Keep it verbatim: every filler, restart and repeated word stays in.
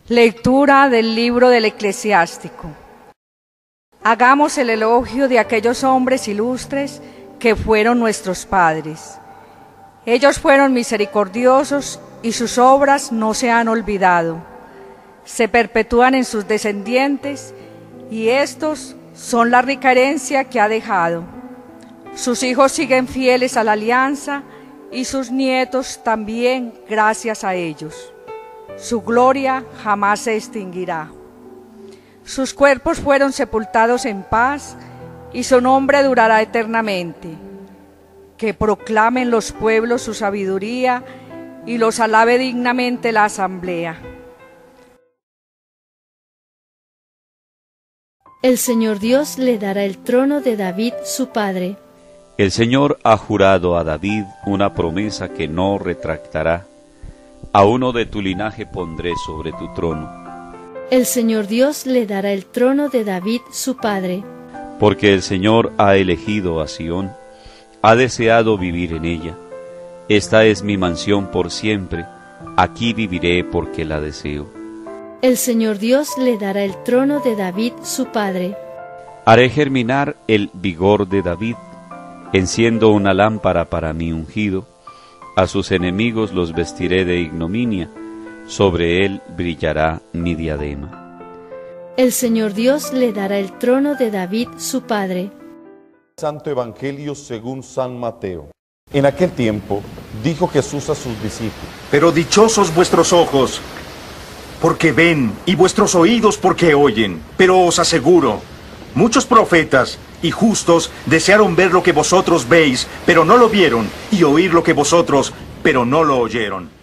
Lectura del libro del Eclesiástico. Hagamos el elogio de aquellos hombres ilustres que fueron nuestros padres. Ellos fueron misericordiosos y sus obras no se han olvidado. Se perpetúan en sus descendientes y estos son la rica herencia que ha dejado. Sus hijos siguen fieles a la alianza y sus nietos también gracias a ellos. Su gloria jamás se extinguirá. Sus cuerpos fueron sepultados en paz y su nombre durará eternamente. Que proclamen los pueblos su sabiduría y los alabe dignamente la asamblea. El Señor Dios le dará el trono de David su padre. El Señor ha jurado a David una promesa que no retractará. A uno de tu linaje pondré sobre tu trono. El Señor Dios le dará el trono de David su padre. Porque el Señor ha elegido a Sión, ha deseado vivir en ella. Esta es mi mansión por siempre, aquí viviré porque la deseo. El Señor Dios le dará el trono de David su padre. Haré germinar el vigor de David, enciendo una lámpara para mi ungido. A sus enemigos los vestiré de ignominia, sobre él brillará mi diadema. El Señor Dios le dará el trono de David su padre. Santo Evangelio según San Mateo. En aquel tiempo dijo Jesús a sus discípulos: Pero dichosos vuestros ojos, porque ven, y vuestros oídos porque oyen. Pero os aseguro, muchos profetas y justos desearon ver lo que vosotros veis, pero no lo vieron, y oír lo que vosotros, pero no lo oyeron.